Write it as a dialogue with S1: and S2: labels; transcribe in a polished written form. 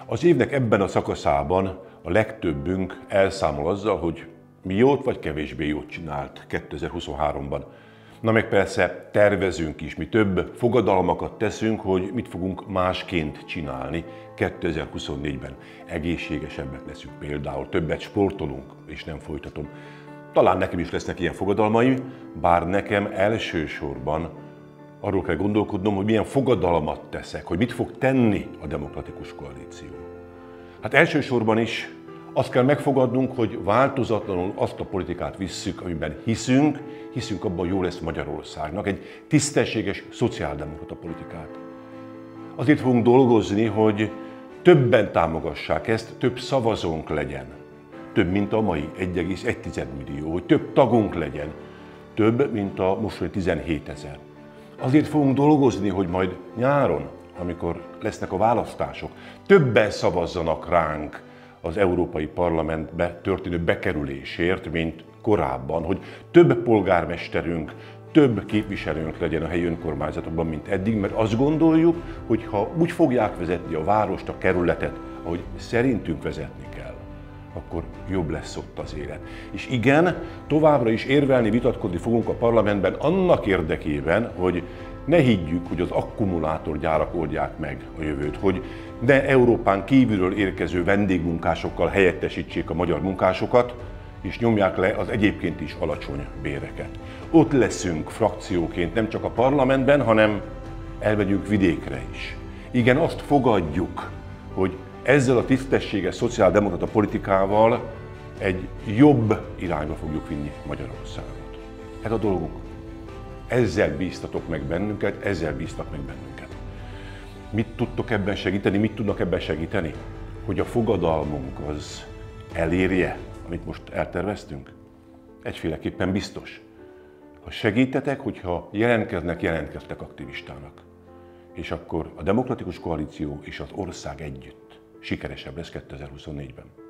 S1: Az évnek ebben a szakaszában a legtöbbünk elszámol azzal, hogy mi jót vagy kevésbé jót csinált 2023-ban. Na meg persze tervezünk is, mi több fogadalmakat teszünk, hogy mit fogunk másként csinálni 2024-ben. Egészségesebbek leszünk például, többet sportolunk, és nem folytatom. Talán nekem is lesznek ilyen fogadalmaim, bár nekem elsősorban arról kell gondolkodnom, hogy milyen fogadalmat teszek, hogy mit fog tenni a demokratikus koalíció. Hát elsősorban is azt kell megfogadnunk, hogy változatlanul azt a politikát visszük, amiben hiszünk abban, hogy jó lesz Magyarországnak, egy tisztességes szociáldemokrata politikát. Azért fogunk dolgozni, hogy többen támogassák ezt, több szavazónk legyen. Több, mint a mai 1,1 millió, hogy több tagunk legyen. Több, mint a mostani 17 000. Azért fogunk dolgozni, hogy majd nyáron, amikor lesznek a választások, többen szavazzanak ránk az Európai Parlamentbe történő bekerülésért, mint korábban, hogy több polgármesterünk, több képviselőnk legyen a helyi önkormányzatokban, mint eddig, mert azt gondoljuk, hogy ha úgy fogják vezetni a várost, a kerületet, ahogy szerintünk vezetni kell, akkor jobb lesz ott az élet. És igen, továbbra is érvelni, vitatkozni fogunk a parlamentben annak érdekében, hogy ne higgyük, hogy az akkumulátorgyárak oldják meg a jövőt, hogy ne Európán kívülről érkező vendégmunkásokkal helyettesítsék a magyar munkásokat, és nyomják le az egyébként is alacsony béreket. Ott leszünk frakcióként nem csak a parlamentben, hanem elmegyünk vidékre is. Igen, azt fogadjuk, hogy ezzel a tisztességes szociáldemokrata politikával egy jobb irányba fogjuk vinni Magyarországot. Ez a dolgunk. Ezzel bíztatok meg bennünket, ezzel bíztak meg bennünket. Mit tudtok ebben segíteni, mit tudnak ebben segíteni? Hogy a fogadalmunk az elérje, amit most elterveztünk? Egyféleképpen biztos. Ha segítetek, hogyha jelentkeztek aktivistának. És akkor a demokratikus koalíció és az ország együtt sikeresebb lesz 2024-ben.